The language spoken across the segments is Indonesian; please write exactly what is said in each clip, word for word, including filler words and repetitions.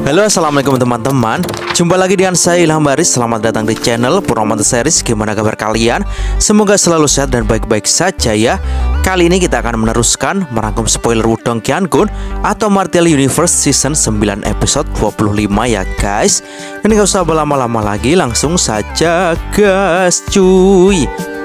Halo, assalamualaikum teman-teman. Jumpa lagi dengan saya Ilham Baris. Selamat datang di channel Purwomanto Series. Gimana kabar kalian? Semoga selalu sehat dan baik-baik saja ya. Kali ini kita akan meneruskan merangkum spoiler Wudong Kyankun atau Martial Universe Season sembilan episode dua puluh lima ya guys. Dan gak usah berlama-lama lagi, langsung saja gas cuy.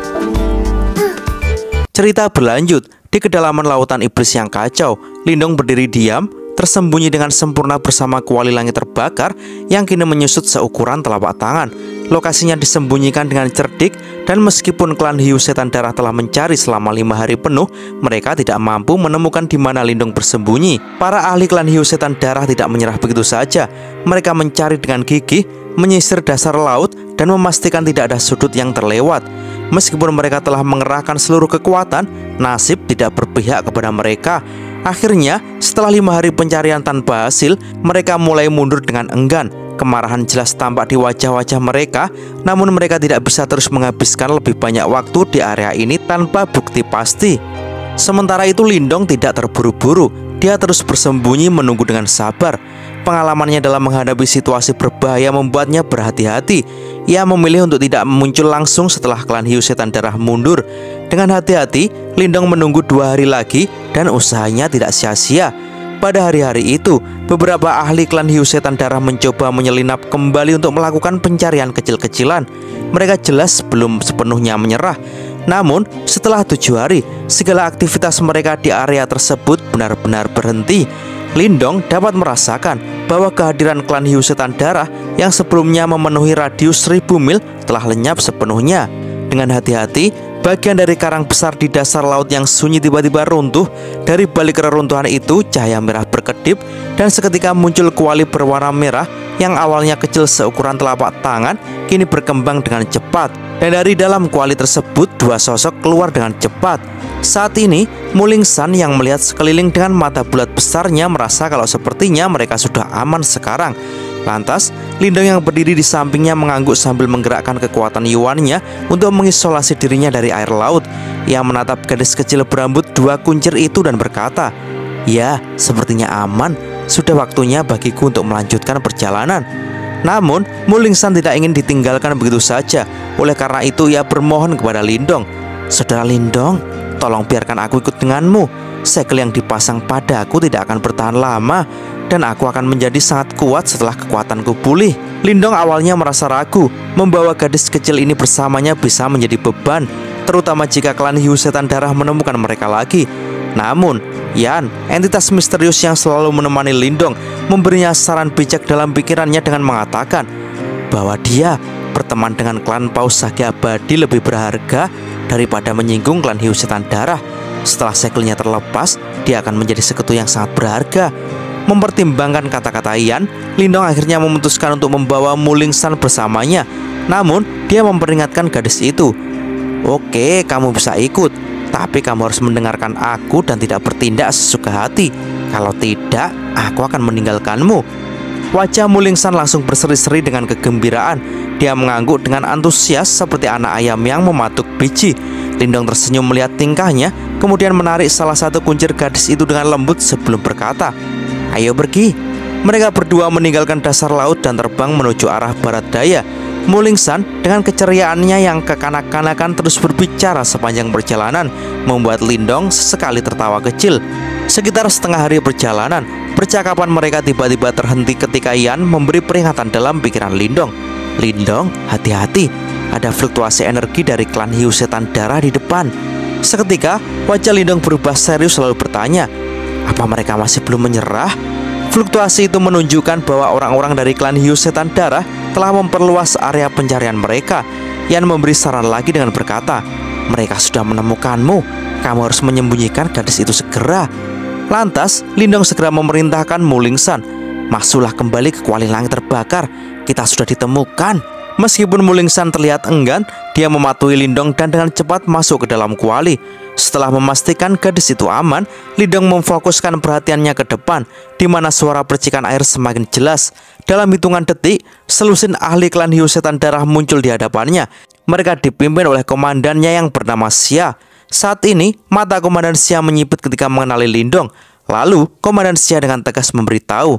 Cerita berlanjut. Di kedalaman lautan iblis yang kacau, Lindong berdiri diam, tersembunyi dengan sempurna bersama kuali langit terbakar yang kini menyusut seukuran telapak tangan. Lokasinya disembunyikan dengan cerdik, dan meskipun klan hiu setan darah telah mencari selama lima hari penuh, mereka tidak mampu menemukan di mana Lindong bersembunyi. Para ahli klan hiu setan darah tidak menyerah begitu saja. Mereka mencari dengan gigih, menyisir dasar laut, dan memastikan tidak ada sudut yang terlewat. Meskipun mereka telah mengerahkan seluruh kekuatan, nasib tidak berpihak kepada mereka. Akhirnya, setelah lima hari pencarian tanpa hasil, mereka mulai mundur dengan enggan. Kemarahan jelas tampak di wajah-wajah mereka, namun mereka tidak bisa terus menghabiskan lebih banyak waktu di area ini tanpa bukti pasti. Sementara itu Lindong tidak terburu-buru. Dia terus bersembunyi menunggu dengan sabar. Pengalamannya dalam menghadapi situasi berbahaya membuatnya berhati-hati. Ia memilih untuk tidak muncul langsung setelah klan hiu setan darah mundur. Dengan hati-hati, Lindong menunggu dua hari lagi dan usahanya tidak sia-sia. Pada hari-hari itu, beberapa ahli klan hiu setan darah mencoba menyelinap kembali untuk melakukan pencarian kecil-kecilan. Mereka jelas belum sepenuhnya menyerah. Namun, setelah tujuh hari, segala aktivitas mereka di area tersebut benar-benar berhenti. Lindong dapat merasakan bahwa kehadiran klan hiu setan darah yang sebelumnya memenuhi radius seribu mil telah lenyap sepenuhnya. Dengan hati-hati, bagian dari karang besar di dasar laut yang sunyi tiba-tiba runtuh. Dari balik reruntuhan itu, cahaya merah berkedip, dan seketika muncul kuali berwarna merah yang awalnya kecil seukuran telapak tangan, kini berkembang dengan cepat. Dan dari dalam kuali tersebut, dua sosok keluar dengan cepat. Saat ini, Muling San yang melihat sekeliling dengan mata bulat besarnya merasa kalau sepertinya mereka sudah aman sekarang. Lantas, Lindong yang berdiri di sampingnya mengangguk sambil menggerakkan kekuatan yuannya untuk mengisolasi dirinya dari air laut. Ia menatap gadis kecil berambut dua kuncir itu dan berkata, "Ya, sepertinya aman. Sudah waktunya bagiku untuk melanjutkan perjalanan." Namun, Muling San tidak ingin ditinggalkan begitu saja. Oleh karena itu, ia bermohon kepada Lindong, "Saudara Lindong, tolong biarkan aku ikut denganmu. Segel yang dipasang pada aku tidak akan bertahan lama, dan aku akan menjadi sangat kuat setelah kekuatanku pulih." Lindong awalnya merasa ragu. Membawa gadis kecil ini bersamanya bisa menjadi beban, terutama jika klan hiu setan darah menemukan mereka lagi. Namun, Yan, entitas misterius yang selalu menemani Lindong, memberinya saran bijak dalam pikirannya dengan mengatakan bahwa dia berteman dengan klan Paus Sage Abadi lebih berharga daripada menyinggung klan hiu setan darah. Setelah segelnya terlepas, dia akan menjadi sekutu yang sangat berharga. Mempertimbangkan kata-kata Yan, Lindong akhirnya memutuskan untuk membawa Muling San bersamanya. Namun, dia memperingatkan gadis itu, "Oke, kamu bisa ikut, tapi kamu harus mendengarkan aku dan tidak bertindak sesuka hati. Kalau tidak, aku akan meninggalkanmu." Wajah Muling San langsung berseri-seri dengan kegembiraan. Dia mengangguk dengan antusias seperti anak ayam yang mematuk biji. Lindong tersenyum melihat tingkahnya, kemudian menarik salah satu kuncir gadis itu dengan lembut sebelum berkata, "Ayo pergi." Mereka berdua meninggalkan dasar laut dan terbang menuju arah barat daya. Muling San dengan keceriaannya yang kekanak-kanakan terus berbicara sepanjang perjalanan, membuat Lindong sesekali tertawa kecil. Sekitar setengah hari perjalanan, percakapan mereka tiba-tiba terhenti ketika Yan memberi peringatan dalam pikiran Lindong. "Lindong, hati-hati, ada fluktuasi energi dari klan hiu setan darah di depan." Seketika, wajah Lindong berubah serius lalu bertanya, "Apa mereka masih belum menyerah?" Fluktuasi itu menunjukkan bahwa orang-orang dari klan hiu setan darah telah memperluas area pencarian mereka. Yan memberi saran lagi dengan berkata, "Mereka sudah menemukanmu. Kamu harus menyembunyikan gadis itu segera." Lantas, Lindong segera memerintahkan Muling San, "Masuklah kembali ke kuali langit terbakar. Kita sudah ditemukan." Meskipun Muling San terlihat enggan, dia mematuhi Lindong dan dengan cepat masuk ke dalam kuali. Setelah memastikan gadis itu aman, Lindong memfokuskan perhatiannya ke depan, di mana suara percikan air semakin jelas. Dalam hitungan detik, selusin ahli klan hiu setan darah muncul di hadapannya. Mereka dipimpin oleh komandannya yang bernama Xia. Saat ini, mata Komandan Xia menyipit ketika mengenali Lindong. Lalu, Komandan Xia dengan tegas memberitahu,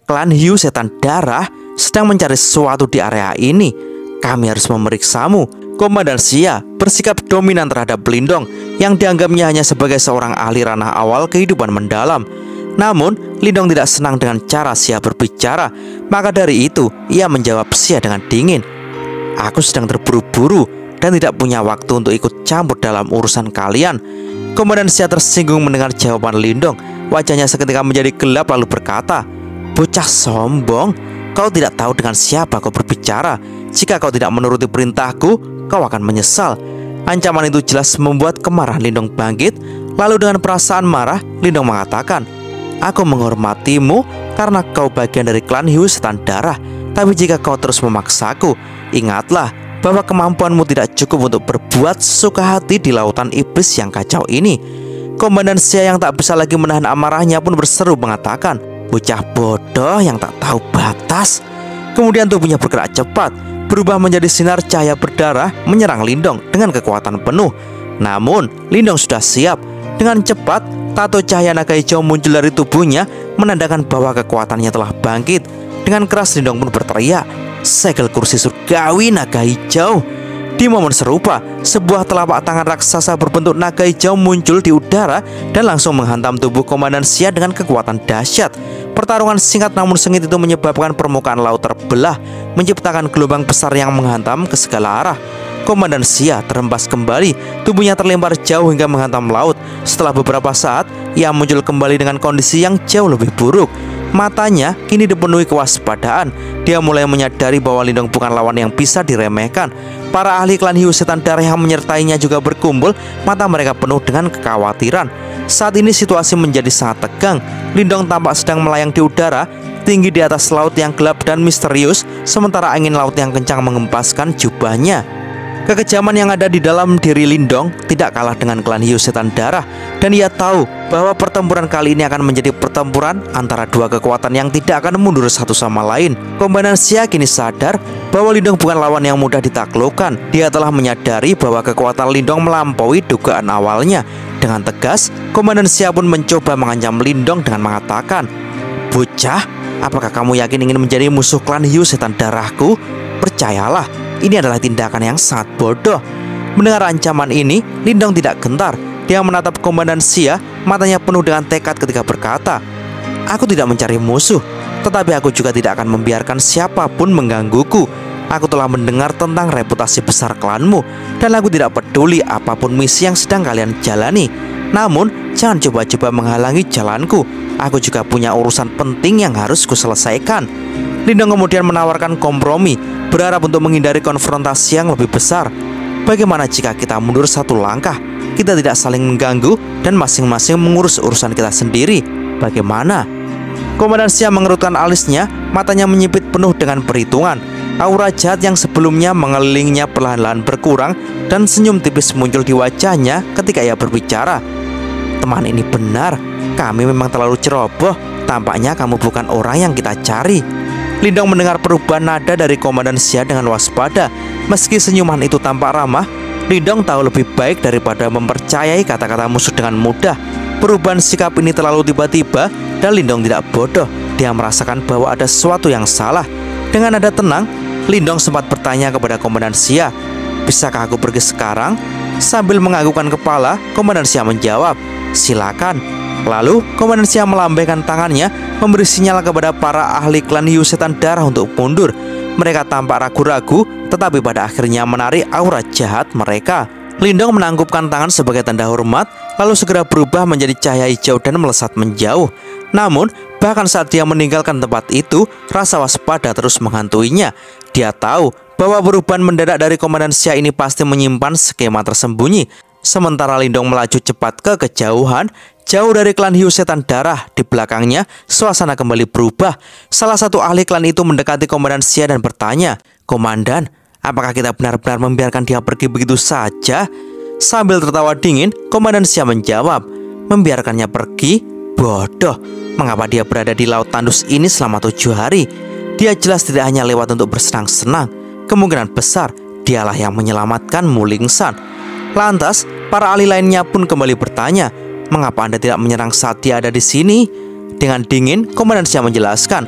Klan hiu setan darah sedang mencari sesuatu di area ini. Kami harus memeriksamu." Komandan Xia bersikap dominan terhadap Lindong yang dianggapnya hanya sebagai seorang ahli ranah awal kehidupan mendalam. Namun, Lindong tidak senang dengan cara Xia berbicara. Maka dari itu, ia menjawab Xia dengan dingin, "Aku sedang terburu-buru dan tidak punya waktu untuk ikut campur dalam urusan kalian." Komandan Xia tersinggung mendengar jawaban Lindong. Wajahnya seketika menjadi gelap lalu berkata, "Bocah sombong, kau tidak tahu dengan siapa kau berbicara. Jika kau tidak menuruti perintahku, kau akan menyesal." Ancaman itu jelas membuat kemarahan Lindong bangkit. Lalu dengan perasaan marah, Lindong mengatakan, "Aku menghormatimu karena kau bagian dari klan hiu setan darah. Tapi jika kau terus memaksaku, ingatlah bahwa kemampuanmu tidak cukup untuk berbuat sesuka hati di lautan iblis yang kacau ini." Komandan Xia yang tak bisa lagi menahan amarahnya pun berseru mengatakan, "Bocah bodoh yang tak tahu batas." Kemudian tubuhnya bergerak cepat, berubah menjadi sinar cahaya berdarah menyerang Lindong dengan kekuatan penuh. Namun, Lindong sudah siap. Dengan cepat, tato cahaya naga hijau muncul dari tubuhnya, menandakan bahwa kekuatannya telah bangkit. Dengan keras Lindong pun berteriak, "Segel kursi surgawi naga hijau!" Di momen serupa, sebuah telapak tangan raksasa berbentuk naga hijau muncul di udara dan langsung menghantam tubuh Komandan Xia dengan kekuatan dahsyat. Pertarungan singkat namun sengit itu menyebabkan permukaan laut terbelah, menciptakan gelombang besar yang menghantam ke segala arah. Komandan Xia terhempas kembali, tubuhnya terlempar jauh hingga menghantam laut. Setelah beberapa saat, ia muncul kembali dengan kondisi yang jauh lebih buruk. Matanya kini dipenuhi kewaspadaan. Dia mulai menyadari bahwa Lindong bukan lawan yang bisa diremehkan. Para ahli klan hiu setan darah yang menyertainya juga berkumpul, mata mereka penuh dengan kekhawatiran. Saat ini situasi menjadi sangat tegang. Lindong tampak sedang melayang di udara, tinggi di atas laut yang gelap dan misterius, sementara angin laut yang kencang mengempaskan jubahnya. Kekejaman yang ada di dalam diri Lindong tidak kalah dengan klan hiu setan darah, dan ia tahu bahwa pertempuran kali ini akan menjadi pertempuran antara dua kekuatan yang tidak akan mundur satu sama lain. Komandan Xia kini sadar bahwa Lindong bukan lawan yang mudah ditaklukkan. Dia telah menyadari bahwa kekuatan Lindong melampaui dugaan awalnya. Dengan tegas, Komandan Xia pun mencoba mengancam Lindong dengan mengatakan, "Bocah, apakah kamu yakin ingin menjadi musuh klan hiu setan darahku? Percayalah, ini adalah tindakan yang sangat bodoh." Mendengar ancaman ini, Lindong tidak gentar. Dia menatap Komandan Xia, matanya penuh dengan tekad ketika berkata, "Aku tidak mencari musuh, tetapi aku juga tidak akan membiarkan siapapun menggangguku. Aku telah mendengar tentang reputasi besar klanmu, dan aku tidak peduli apapun misi yang sedang kalian jalani. Namun, jangan coba-coba menghalangi jalanku. Aku juga punya urusan penting yang harus kuselesaikan." Lindong kemudian menawarkan kompromi, berharap untuk menghindari konfrontasi yang lebih besar. "Bagaimana jika kita mundur satu langkah? Kita tidak saling mengganggu dan masing-masing mengurus urusan kita sendiri. Bagaimana?" Komandan Xia mengerutkan alisnya, matanya menyipit penuh dengan perhitungan. Aura jahat yang sebelumnya mengelilinginya perlahan-lahan berkurang dan senyum tipis muncul di wajahnya ketika ia berbicara. "Teman ini benar, kami memang terlalu ceroboh. Tampaknya kamu bukan orang yang kita cari." Lindong mendengar perubahan nada dari Komandan Xia dengan waspada. Meski senyuman itu tampak ramah, Lindong tahu lebih baik daripada mempercayai kata-kata musuh dengan mudah. Perubahan sikap ini terlalu tiba-tiba, dan Lindong tidak bodoh. Dia merasakan bahwa ada sesuatu yang salah. Dengan nada tenang, Lindong sempat bertanya kepada Komandan Xia, "Bisakah aku pergi sekarang?" Sambil menganggukkan kepala, Komandan Xia menjawab, "Silakan." Lalu Komandan Xia melambaikan tangannya, memberi sinyal kepada para ahli klan hiu setan darah untuk mundur. Mereka tampak ragu-ragu, tetapi pada akhirnya menarik aura jahat mereka. Lindong menangkupkan tangan sebagai tanda hormat, lalu segera berubah menjadi cahaya hijau dan melesat menjauh. Namun, bahkan saat dia meninggalkan tempat itu, rasa waspada terus menghantuinya. Dia tahu bahwa perubahan mendadak dari Komandan Xia ini pasti menyimpan skema tersembunyi. Sementara Lindong melaju cepat ke kejauhan, jauh dari klan hiu setan darah. Di belakangnya, suasana kembali berubah. Salah satu ahli klan itu mendekati Komandan Xia dan bertanya, "Komandan, apakah kita benar-benar membiarkan dia pergi begitu saja?" Sambil tertawa dingin, Komandan Xia menjawab, "Membiarkannya pergi? Bodoh. Mengapa dia berada di laut tandus ini selama tujuh hari? Dia jelas tidak hanya lewat untuk bersenang-senang. Kemungkinan besar dialah yang menyelamatkan Mulingsan." Lantas, para ahli lainnya pun kembali bertanya, "Mengapa Anda tidak menyerang saat dia ada di sini?" Dengan dingin, Komandan Xia menjelaskan,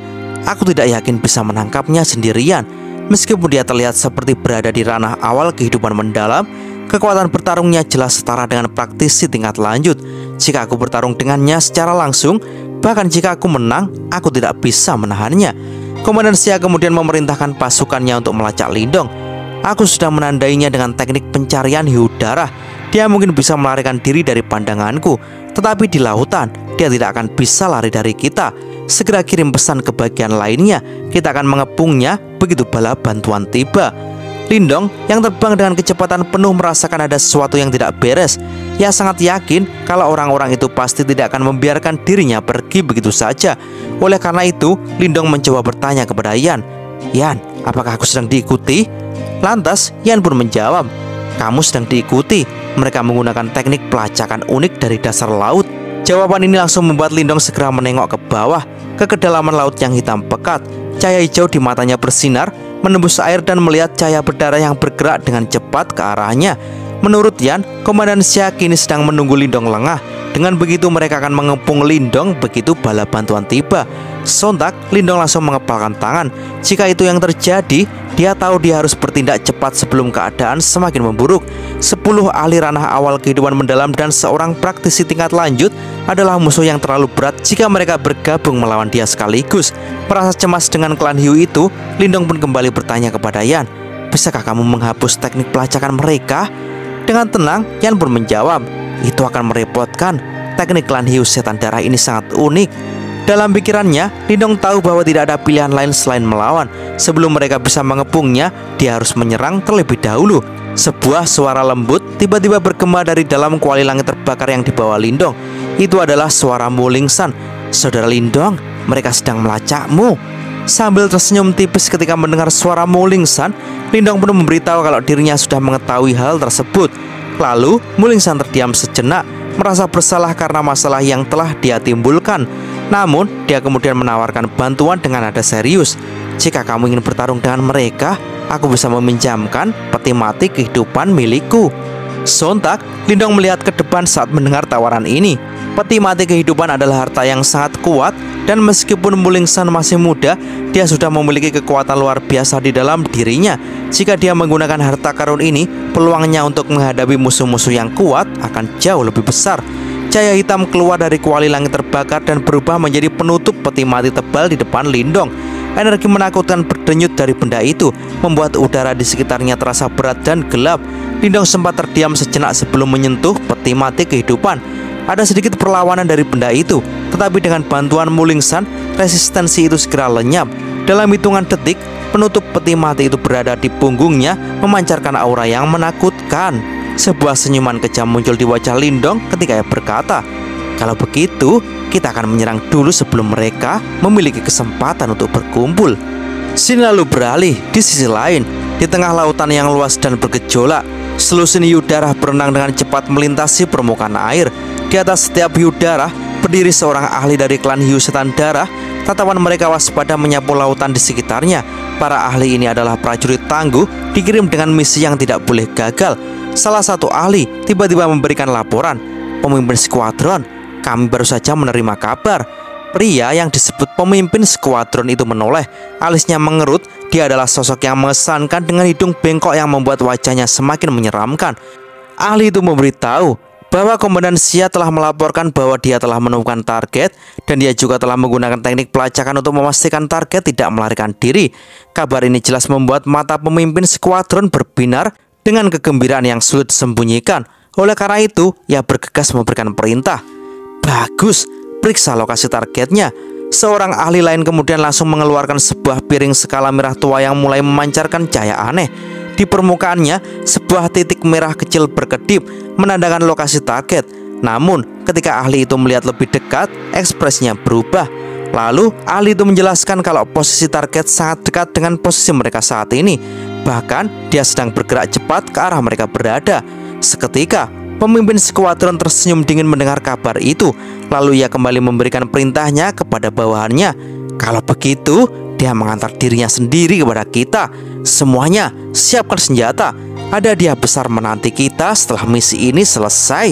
aku tidak yakin bisa menangkapnya sendirian. Meskipun dia terlihat seperti berada di ranah awal kehidupan mendalam, kekuatan bertarungnya jelas setara dengan praktisi tingkat lanjut. Jika aku bertarung dengannya secara langsung, bahkan jika aku menang, aku tidak bisa menahannya. Komandan Xia kemudian memerintahkan pasukannya untuk melacak Lindong. Aku sudah menandainya dengan teknik pencarian hiu darah. Dia mungkin bisa melarikan diri dari pandanganku, tetapi di lautan dia tidak akan bisa lari dari kita. Segera kirim pesan ke bagian lainnya, kita akan mengepungnya begitu bala bantuan tiba. Lindong yang terbang dengan kecepatan penuh merasakan ada sesuatu yang tidak beres. Ia sangat yakin kalau orang-orang itu pasti tidak akan membiarkan dirinya pergi begitu saja. Oleh karena itu, Lindong mencoba bertanya kepada Yan, "Yan, apakah aku sedang diikuti?" Lantas, Yan pun menjawab, "Kamu sedang diikuti. Mereka menggunakan teknik pelacakan unik dari dasar laut." Jawaban ini langsung membuat Lindong segera menengok ke bawah, ke kedalaman laut yang hitam pekat. Cahaya hijau di matanya bersinar, menembus air dan melihat cahaya berdarah yang bergerak dengan cepat ke arahnya. Menurut Yan, Komandan Xia kini sedang menunggu Lindong lengah. Dengan begitu mereka akan mengepung Lindong begitu bala bantuan tiba. Sontak, Lindong langsung mengepalkan tangan. Jika itu yang terjadi, dia tahu dia harus bertindak cepat sebelum keadaan semakin memburuk. Sepuluh ahli ranah awal kehidupan mendalam dan seorang praktisi tingkat lanjut adalah musuh yang terlalu berat jika mereka bergabung melawan dia sekaligus. Merasa cemas dengan klan hiu itu, Lindong pun kembali bertanya kepada Yan, "Bisakah kamu menghapus teknik pelacakan mereka?" Dengan tenang, Yan pun menjawab, "Itu akan merepotkan. Teknik klan hiu setan darah ini sangat unik." Dalam pikirannya, Lindong tahu bahwa tidak ada pilihan lain selain melawan. Sebelum mereka bisa mengepungnya, dia harus menyerang terlebih dahulu. Sebuah suara lembut tiba-tiba bergema dari dalam kuali langit terbakar yang dibawa Lindong. Itu adalah suara Mulingsan. "Saudara Lindong, mereka sedang melacakmu." Sambil tersenyum tipis ketika mendengar suara Mulingsan, Lindong pun memberitahu kalau dirinya sudah mengetahui hal tersebut. Lalu, Mulingsan terdiam sejenak, merasa bersalah karena masalah yang telah dia timbulkan. Namun, dia kemudian menawarkan bantuan dengan nada serius. "Jika kamu ingin bertarung dengan mereka, aku bisa meminjamkan peti mati kehidupan milikku." Sontak, Lindong melihat ke depan saat mendengar tawaran ini. Peti mati kehidupan adalah harta yang sangat kuat, dan meskipun Mulingsan masih muda, dia sudah memiliki kekuatan luar biasa di dalam dirinya. Jika dia menggunakan harta karun ini, peluangnya untuk menghadapi musuh-musuh yang kuat akan jauh lebih besar. Cahaya hitam keluar dari kuali langit terbakar dan berubah menjadi penutup peti mati tebal di depan Lindong. Energi menakutkan berdenyut dari benda itu, membuat udara di sekitarnya terasa berat dan gelap. Lindong sempat terdiam sejenak sebelum menyentuh peti mati kehidupan. Ada sedikit perlawanan dari benda itu, tetapi dengan bantuan Mulingsan, resistensi itu segera lenyap. Dalam hitungan detik, penutup peti mati itu berada di punggungnya, memancarkan aura yang menakutkan. Sebuah senyuman kejam muncul di wajah Lindong ketika ia berkata, "Kalau begitu, kita akan menyerang dulu sebelum mereka memiliki kesempatan untuk berkumpul." Scene lalu beralih di sisi lain. Di tengah lautan yang luas dan bergejolak, selusin hiu darah berenang dengan cepat melintasi permukaan air. Di atas setiap hiu darah berdiri seorang ahli dari klan hiu setan darah. Tatapan mereka waspada menyapu lautan di sekitarnya. Para ahli ini adalah prajurit tangguh, dikirim dengan misi yang tidak boleh gagal. Salah satu ahli tiba-tiba memberikan laporan, "Pemimpin skuadron, kami baru saja menerima kabar." Pria yang disebut pemimpin skuadron itu menoleh, alisnya mengerut. Dia adalah sosok yang mengesankan dengan hidung bengkok yang membuat wajahnya semakin menyeramkan. Ahli itu memberitahu bahwa Komandan Xia telah melaporkan bahwa dia telah menemukan target, dan dia juga telah menggunakan teknik pelacakan untuk memastikan target tidak melarikan diri. Kabar ini jelas membuat mata pemimpin skuadron berbinar dengan kegembiraan yang sulit disembunyikan. Oleh karena itu, ia bergegas memberikan perintah. "Bagus, periksa lokasi targetnya." Seorang ahli lain kemudian langsung mengeluarkan sebuah piring skala merah tua yang mulai memancarkan cahaya aneh. Di permukaannya, sebuah titik merah kecil berkedip, menandakan lokasi target. Namun, ketika ahli itu melihat lebih dekat, ekspresinya berubah. Lalu, ahli itu menjelaskan kalau posisi target sangat dekat dengan posisi mereka saat ini. Bahkan, dia sedang bergerak cepat ke arah mereka berada. Seketika, pemimpin skuadron tersenyum dingin mendengar kabar itu. Lalu ia kembali memberikan perintahnya kepada bawahannya. "Kalau begitu, dia mengantar dirinya sendiri kepada kita. Semuanya, siapkan senjata. Ada hadiah besar menanti kita setelah misi ini selesai."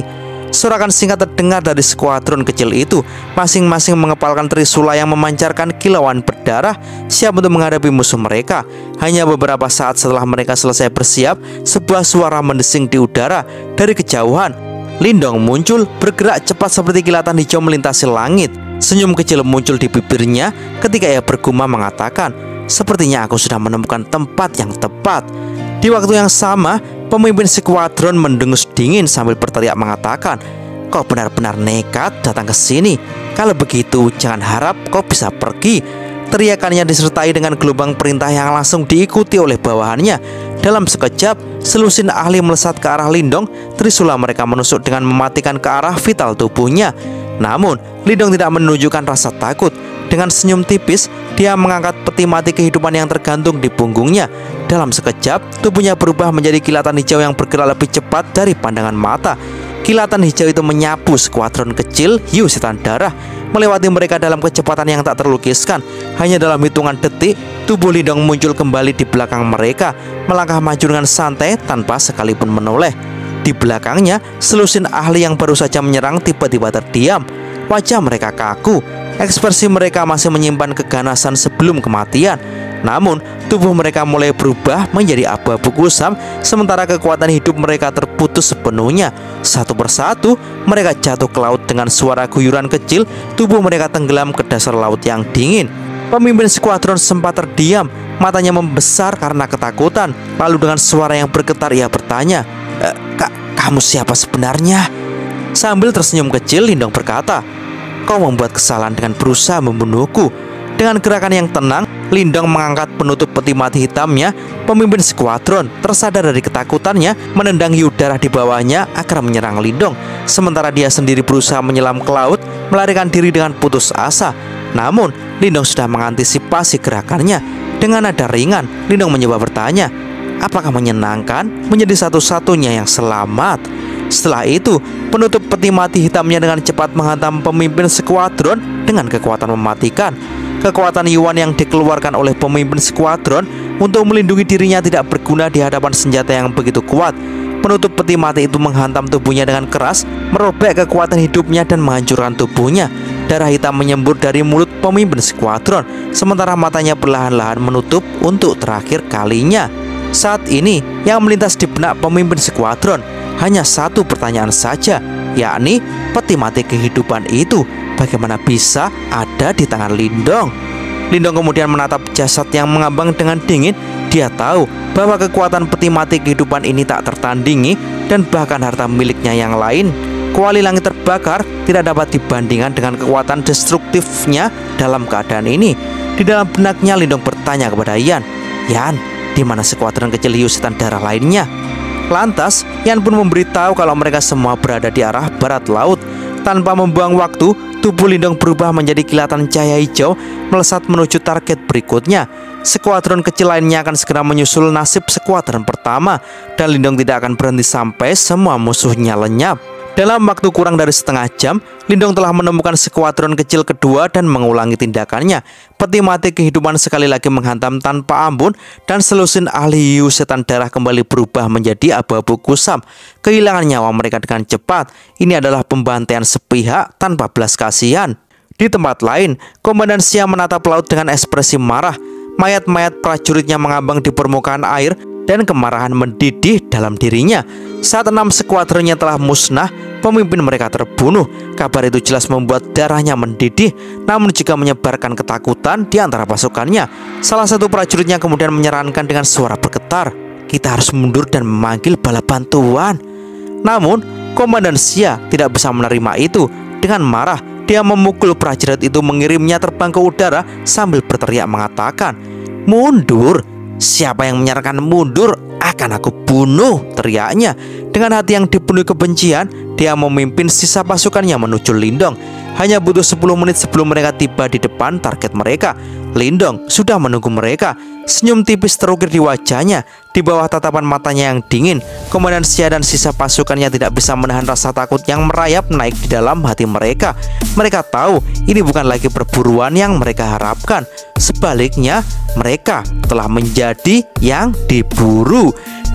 Sorakan singkat terdengar dari skuadron kecil itu. Masing-masing mengepalkan trisula yang memancarkan kilauan berdarah, siap untuk menghadapi musuh mereka. Hanya beberapa saat setelah mereka selesai bersiap, sebuah suara mendesing di udara. Dari kejauhan, Lindong muncul, bergerak cepat seperti kilatan hijau melintasi langit. Senyum kecil muncul di bibirnya ketika ia bergumam mengatakan, "Sepertinya aku sudah menemukan tempat yang tepat." Di waktu yang sama, pemimpin skuadron mendengus dingin sambil berteriak mengatakan, "Kau benar-benar nekat datang ke sini. Kalau begitu, jangan harap kau bisa pergi." Teriakannya disertai dengan gelombang perintah yang langsung diikuti oleh bawahannya. Dalam sekejap, selusin ahli melesat ke arah Lindong. Trisula mereka menusuk dengan mematikan ke arah vital tubuhnya. Namun, Lindong tidak menunjukkan rasa takut. Dengan senyum tipis, dia mengangkat peti mati kehidupan yang tergantung di punggungnya. Dalam sekejap, tubuhnya berubah menjadi kilatan hijau yang bergerak lebih cepat dari pandangan mata. Kilatan hijau itu menyapu skuadron kecil hiu setan darah, melewati mereka dalam kecepatan yang tak terlukiskan. Hanya dalam hitungan detik, tubuh Lindong muncul kembali di belakang mereka, melangkah maju dengan santai tanpa sekalipun menoleh. Di belakangnya, selusin ahli yang baru saja menyerang tiba-tiba terdiam. Wajah mereka kaku, ekspresi mereka masih menyimpan keganasan sebelum kematian. Namun, tubuh mereka mulai berubah menjadi abu-abu kusam, sementara kekuatan hidup mereka terputus sepenuhnya. Satu persatu, mereka jatuh ke laut dengan suara guyuran kecil. Tubuh mereka tenggelam ke dasar laut yang dingin. Pemimpin skuadron sempat terdiam, matanya membesar karena ketakutan. Lalu dengan suara yang bergetar ia bertanya, e, Kak, kamu siapa sebenarnya? Sambil tersenyum kecil, Lindong berkata, "Kau membuat kesalahan dengan berusaha membunuhku." Dengan gerakan yang tenang, Lindong mengangkat penutup peti mati hitamnya. Pemimpin skuadron tersadar dari ketakutannya, menendang hiu darah di bawahnya agar menyerang Lindong. Sementara dia sendiri berusaha menyelam ke laut, melarikan diri dengan putus asa. Namun, Lindong sudah mengantisipasi gerakannya. Dengan nada ringan, Lindong mencoba bertanya, "Apakah menyenangkan menjadi satu-satunya yang selamat?" Setelah itu, penutup peti mati hitamnya dengan cepat menghantam pemimpin skuadron dengan kekuatan mematikan. Kekuatan Yuan yang dikeluarkan oleh pemimpin skuadron untuk melindungi dirinya tidak berguna di hadapan senjata yang begitu kuat. Penutup peti mati itu menghantam tubuhnya dengan keras, merobek kekuatan hidupnya dan menghancurkan tubuhnya. Darah hitam menyembur dari mulut pemimpin skuadron, sementara matanya perlahan-lahan menutup untuk terakhir kalinya. Saat ini, yang melintas di benak pemimpin skuadron hanya satu pertanyaan saja, yakni peti mati kehidupan itu bagaimana bisa ada di tangan Lindong? Lindong kemudian menatap jasad yang mengambang dengan dingin. Dia tahu bahwa kekuatan peti mati kehidupan ini tak tertandingi, dan bahkan harta miliknya yang lain, kuali langit terbakar, tidak dapat dibandingkan dengan kekuatan destruktifnya dalam keadaan ini. Di dalam benaknya, Lindong bertanya kepada Yan, "Yan, di mana skuadron kecil hiu setan darah lainnya?" Lantas, Yan pun memberitahu kalau mereka semua berada di arah barat laut. Tanpa membuang waktu, tubuh Lindong berubah menjadi kilatan cahaya hijau, melesat menuju target berikutnya. Skuadron kecil lainnya akan segera menyusul nasib skuadron pertama, dan Lindong tidak akan berhenti sampai semua musuhnya lenyap. Dalam waktu kurang dari setengah jam, Lindong telah menemukan skuadron kecil kedua dan mengulangi tindakannya. Peti mati kehidupan sekali lagi menghantam tanpa ampun, dan selusin ahli hiu setan darah kembali berubah menjadi abu-abu kusam. Kehilangan nyawa mereka dengan cepat. Ini adalah pembantaian sepihak tanpa belas kasihan. Di tempat lain, Komandan Xia menatap laut dengan ekspresi marah. Mayat-mayat prajuritnya mengambang di permukaan air, dan kemarahan mendidih dalam dirinya. Saat enam skuadronnya telah musnah, pemimpin mereka terbunuh. Kabar itu jelas membuat darahnya mendidih, namun juga menyebarkan ketakutan di antara pasukannya. Salah satu prajuritnya kemudian menyarankan dengan suara bergetar, "Kita harus mundur dan memanggil bala bantuan." Namun, Komandan Xia tidak bisa menerima itu. Dengan marah, dia memukul prajurit itu, mengirimnya terbang ke udara sambil berteriak mengatakan, "Mundur! Siapa yang menyarankan mundur akan aku bunuh," teriaknya. Dengan hati yang dipenuhi kebencian, dia memimpin sisa pasukannya menuju Lindong. Hanya butuh sepuluh menit sebelum mereka tiba di depan target mereka. Lindong sudah menunggu mereka. Senyum tipis terukir di wajahnya. Di bawah tatapan matanya yang dingin, Komandan Xia dan sisa pasukannya tidak bisa menahan rasa takut yang merayap naik di dalam hati mereka. Mereka tahu ini bukan lagi perburuan yang mereka harapkan. Sebaliknya, mereka telah menjadi yang diburu.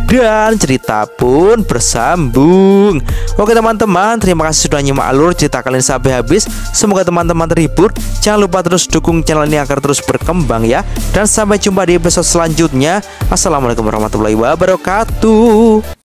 dan cerita pun bersambung. Oke teman-teman, terima kasih sudah nyimak alur cerita kalian sampai habis. Semoga teman-teman terhibur. Jangan lupa terus dukung channel ini agar terus berkembang ya. Dan sampai jumpa di episode selanjutnya. Assalamualaikum warahmatullahi wabarakatuh.